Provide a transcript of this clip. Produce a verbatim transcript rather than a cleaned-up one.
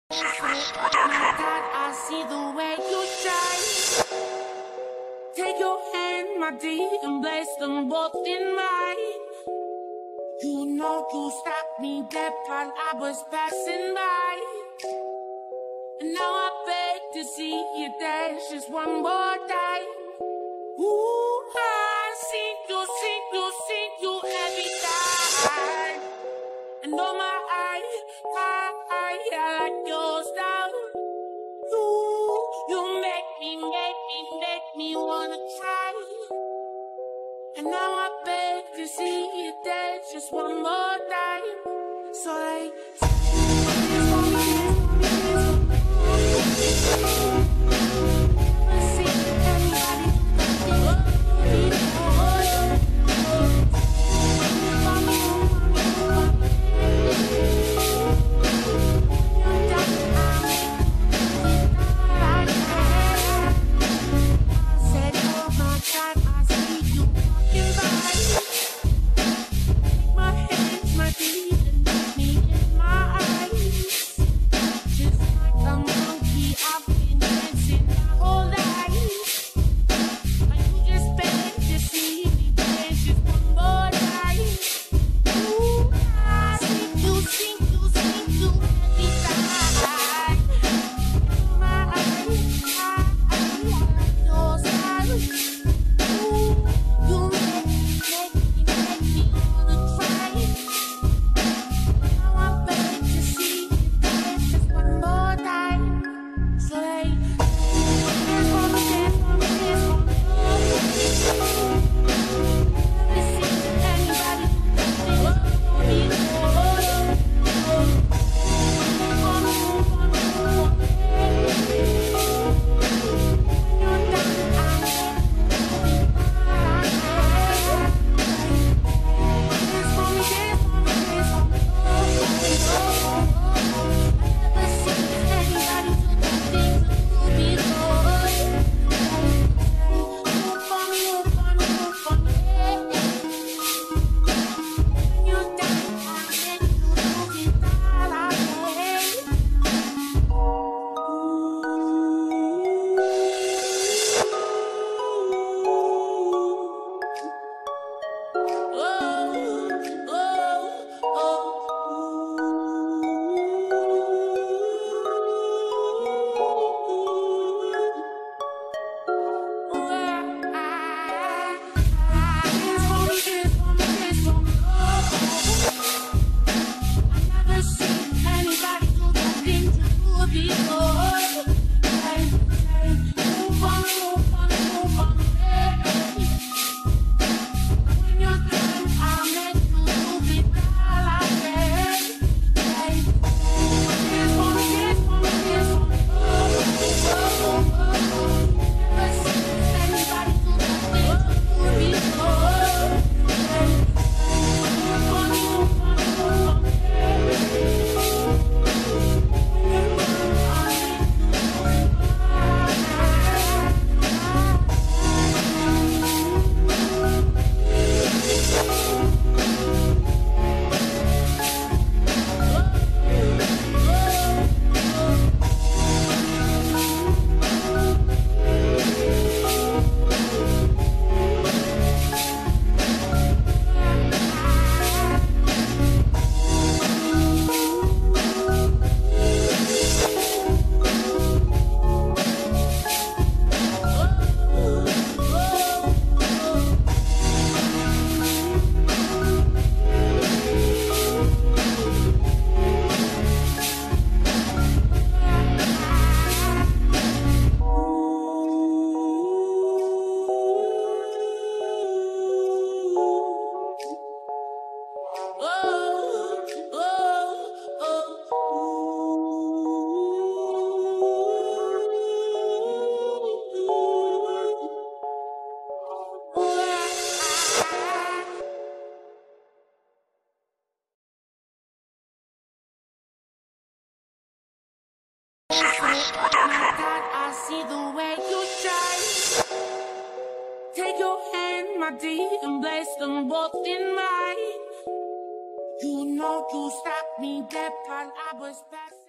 Sytrys, my God, I see the way you shine. Take your hand, my dear, and place them both in mine. You know you stopped me dead while I was passing by. And now I beg to see you dance just one more time. Ooh, I see you, see you, see you every time. And oh my, I, I, I, I like your style. You, you make me, make me, make me wanna try. And now I beg to see you dance just one more time. So like, dance for me, dance for me. Never seen anybody do the thing Sytrys, my God, I see the way you shine. Take your hand, my dear, and place them both in mine. You know you stopped me dead while I was passing.